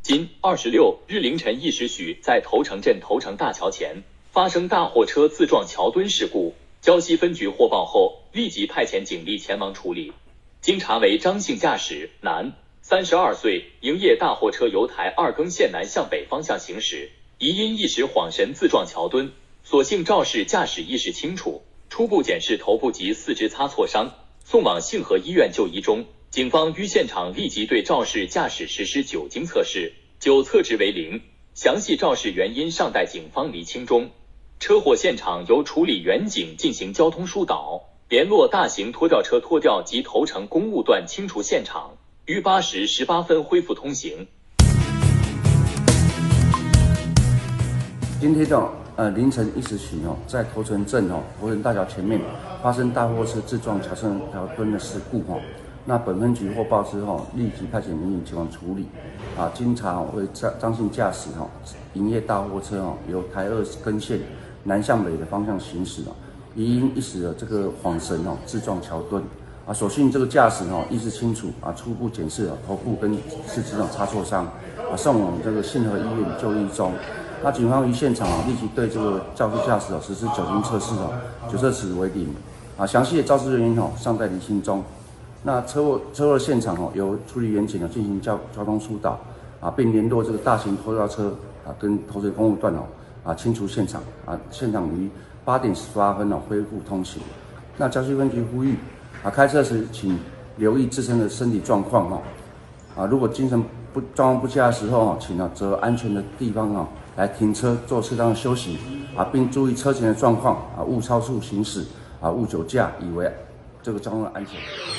今26日凌晨1时许，在头城镇头城大桥前发生大货车自撞桥墩事故，胶西分局获报后，立即派遣警力前往处理。经查为张姓驾驶，男，32岁，营业大货车由台二更线南向北方向行驶，疑因一时恍神自撞桥墩，所幸肇事驾驶意识清楚，初步检视头部及四肢擦挫伤，送往信和医院就医中。警方于现场立即对肇事驾驶实施酒精测试，酒测值为0，详细肇事原因尚待警方厘清中。车祸现场由处理员警进行交通疏导，联络大型拖吊车拖吊及头城公务段清除现场，于8时18分恢复通行。 今天凌晨1时许在头城镇头城大桥前面发生大货车自撞桥墩的事故那本分局获报之后，立即派遣民警前往处理。经查为张姓驾驶营业大货车由台二更线南向北的方向行驶疑因一时的这个恍神自撞桥墩所幸这个驾驶意识清楚初步检视头部跟四肢擦挫伤送往这个信和医院就医中。那警方于现场立即对这个肇事驾驶实施酒精测试酒测值为0详细的肇事原因尚在厘清中。那车祸现场由处理员警进行交通疏导并联络这个大型拖吊车跟头城公务段清除现场现场于8点18分恢复通行。那胶西分局呼吁开车时请留意自身的身体状况如果精神状况不佳的时候请择安全的地方来停车做适当的休息并注意车前的状况勿超速行驶勿酒驾，以为这个交通的安全。